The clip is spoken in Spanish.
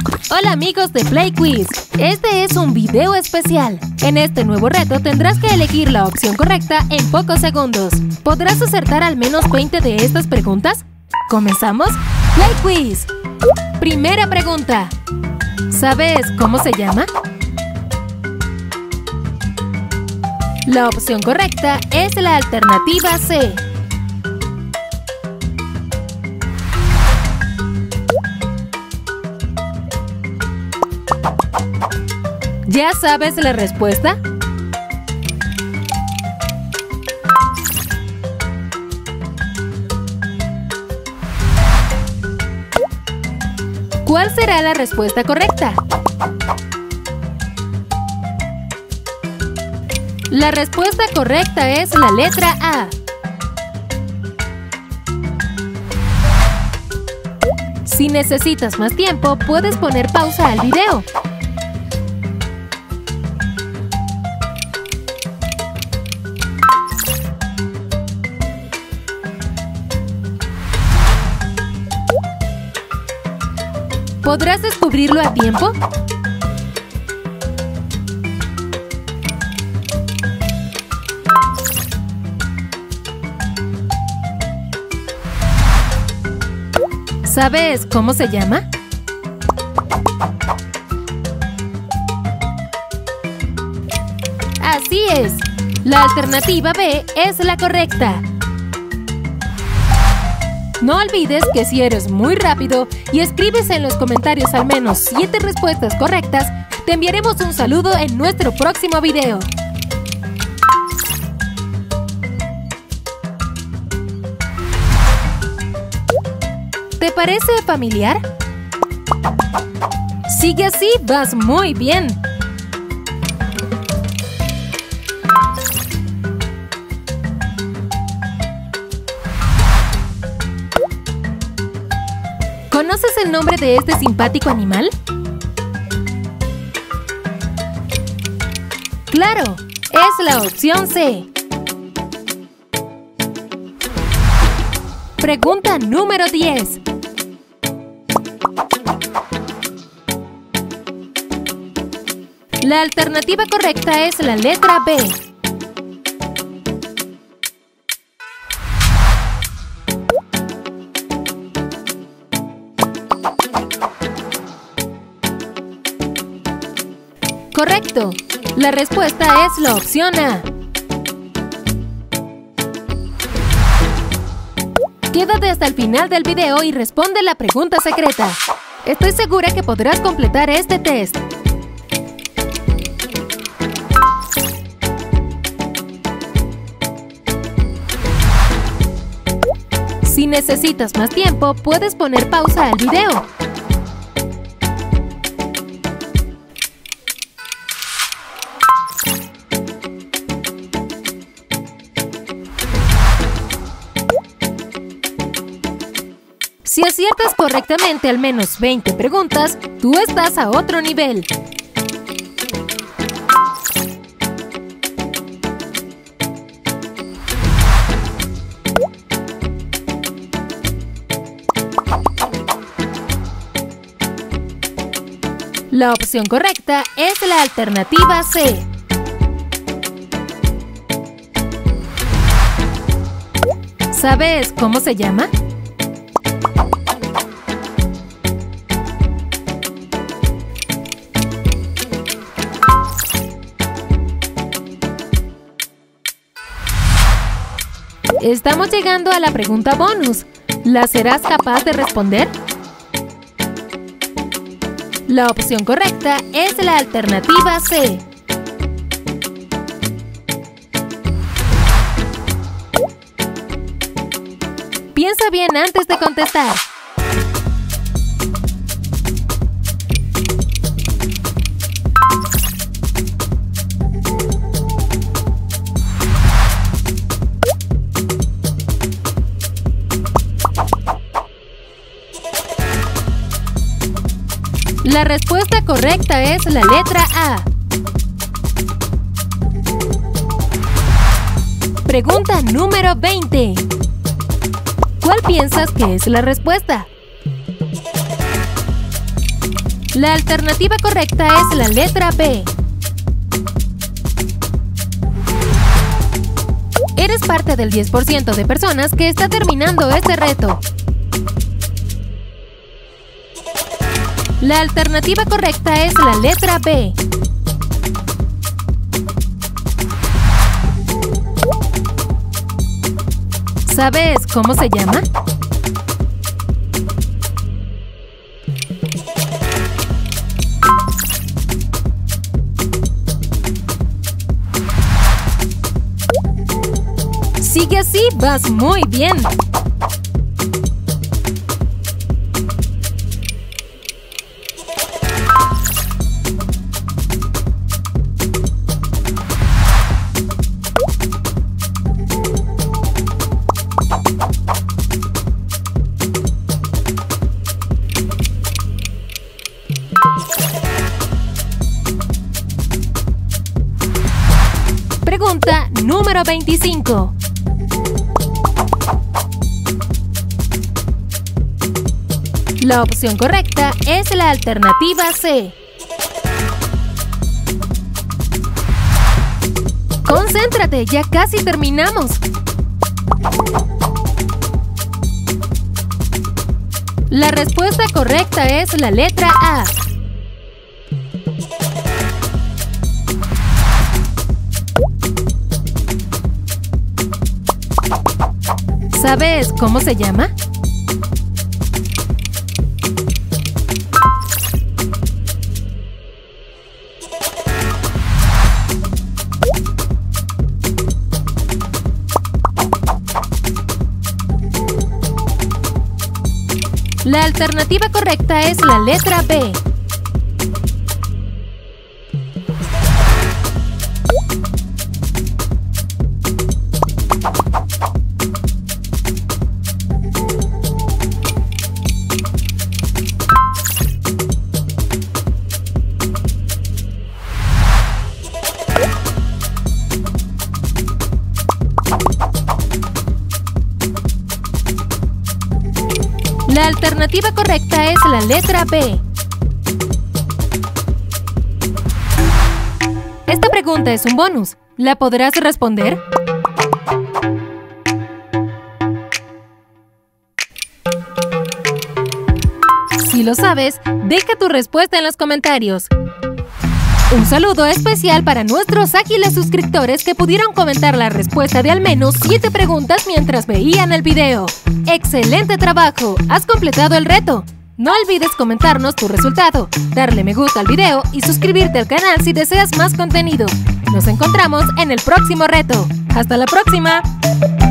Hola amigos de Play Quiz, este es un video especial. En este nuevo reto tendrás que elegir la opción correcta en pocos segundos. ¿Podrás acertar al menos 20 de estas preguntas? ¿Comenzamos? Play Quiz. Primera pregunta. ¿Sabes cómo se llama? La opción correcta es la alternativa C. ¿Ya sabes la respuesta? ¿Cuál será la respuesta correcta? La respuesta correcta es la letra A. Si necesitas más tiempo, puedes poner pausa al video. ¿Podrás descubrirlo a tiempo? ¿Sabes cómo se llama? Así es. La alternativa B es la correcta. No olvides que si eres muy rápido y escribes en los comentarios al menos 7 respuestas correctas, te enviaremos un saludo en nuestro próximo video. ¿Te parece familiar? Sigue así, vas muy bien. ¿Conoces el nombre de este simpático animal? ¡Claro! Es la opción C. Pregunta número 10. La alternativa correcta es la letra B. Correcto. La respuesta es la opción A. Quédate hasta el final del video y responde la pregunta secreta. Estoy segura que podrás completar este test. Si necesitas más tiempo, puedes poner pausa al video. Si aciertas correctamente al menos 20 preguntas, tú estás a otro nivel. La opción correcta es la alternativa C. ¿Sabes cómo se llama? Estamos llegando a la pregunta bonus. ¿La serás capaz de responder? La opción correcta es la alternativa C. Piensa bien antes de contestar. La respuesta correcta es la letra A. Pregunta número 20. ¿Cuál piensas que es la respuesta? La alternativa correcta es la letra B. Eres parte del 10% de personas que está terminando este reto. La alternativa correcta es la letra B. ¿Sabes cómo se llama? Sigue así, vas muy bien. Pregunta número 25. La opción correcta es la alternativa C. Concéntrate, ya casi terminamos. La respuesta correcta es la letra A. ¿Sabes cómo se llama? La alternativa correcta es la letra B. La alternativa correcta es la letra B. Esta pregunta es un bonus. ¿La podrás responder? Si lo sabes, deja tu respuesta en los comentarios. Un saludo especial para nuestros ágiles suscriptores que pudieron comentar la respuesta de al menos 7 preguntas mientras veían el video. ¡Excelente trabajo! ¡Has completado el reto! No olvides comentarnos tu resultado, darle me gusta al video y suscribirte al canal si deseas más contenido. Nos encontramos en el próximo reto. ¡Hasta la próxima!